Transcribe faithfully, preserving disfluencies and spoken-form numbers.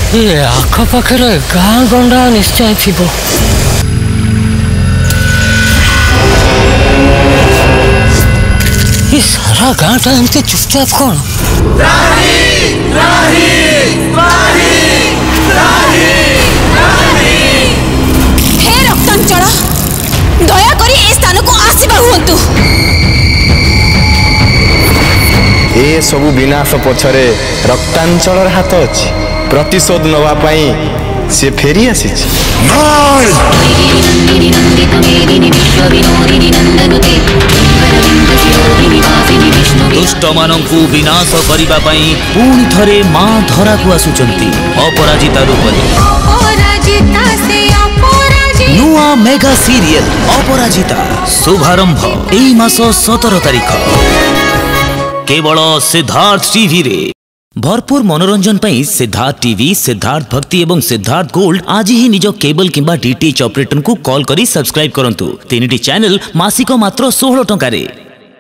ये आखपाखे गाँ गंडा निश्चय थी। ये सारा गाँटा एमती चुपचाप कौन? हे रक्तांचल दया करी ए स्थान को आसीबा हुंतु। ए सबु विनाश पछरे रक्तांचल हाथ अछि। प्रतिशोध नवा पाई से फेरी आसी। दुष्ट मानंकु विनाश करिबा पई पुणी थरे मां धरा को आसुचंती अपराजिता रूप रे। अपराजिता से अपराजिता नुआ मेगा सीरियल अपराजिता शुभारंभ एई मास सत्रह तारिख केवल सिद्धार्थ टीवी रे। भरपूर मनोरंजन पई सिद्धार्थ टीवी, सिद्धार्थ भक्ति एवं सिद्धार्थ गोल्ड आज ही निज केबल किंबा डीटीएच ऑपरेटर को कॉल करी सब्सक्राइब करंतु। तीन टी चैनल मासिक मात्र सोलह टंका रे।